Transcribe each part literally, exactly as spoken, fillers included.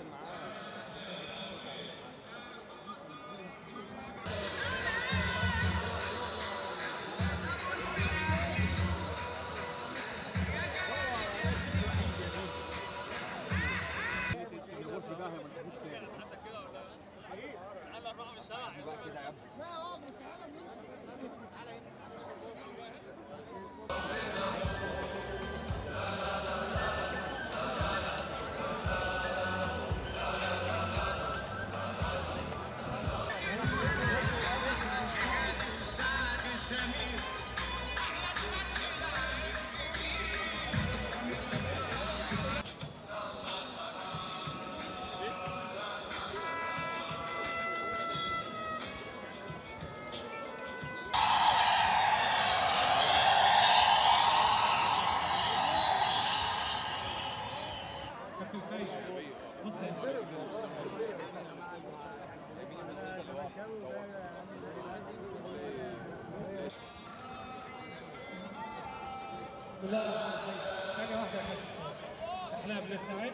لا ثانية واحدة يا كابتن. احنا بنستعد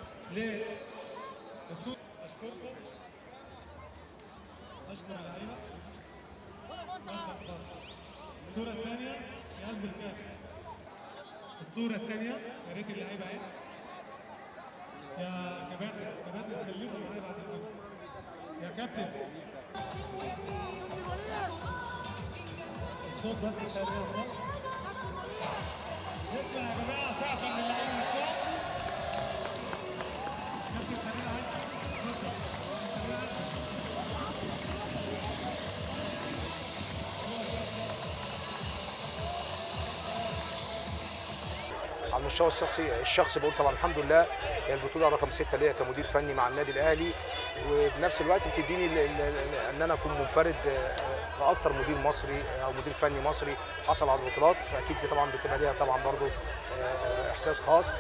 للصورة. اشكركم، اشكر اللعيبة. الصورة الثانية يا قلب الكابتن. الصورة الثانية يا ريت اللعيبة اهي. يا كباتن كباتن خليكم معايا بعد اذنكم. يا كابتن الصوت بس ثانية. نسمع يا جماعه سقفه من اللعيبه من فوق. كابتن سمير عايز على المستوى الشخصي الشخصي بقول طبعا الحمد لله هي البطوله رقم ستة ليا كمدير فني مع النادي الاهلي، وبنفس الوقت بتديني ان انا اكون منفرد كاكثر مدير مصري او مدير فني مصري حصل على البطولات، فاكيد دي طبعا بتبقى ليها طبعا برضو احساس خاص.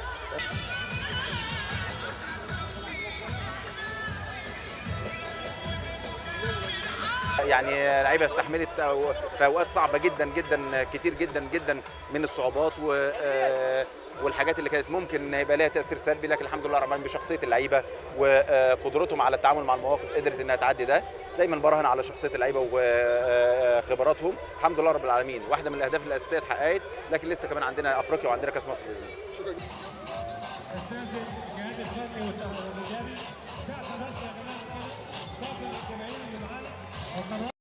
يعني لعيبه استحملت في اوقات صعبه جدا جدا كتير جدا جدا من الصعوبات و والحاجات اللي كانت ممكن يبقى لها تاثير سلبي، لكن الحمد لله رب العالمين بشخصيه اللعيبه وقدرتهم على التعامل مع المواقف قدرت انها تعدي ده. دايما براهن على شخصيه اللعيبه وخبراتهم. الحمد لله رب العالمين واحده من الاهداف الاساسيه اتحققت، لكن لسه كمان عندنا افريقيا وعندنا كاس مصر باذن الله. شكرا.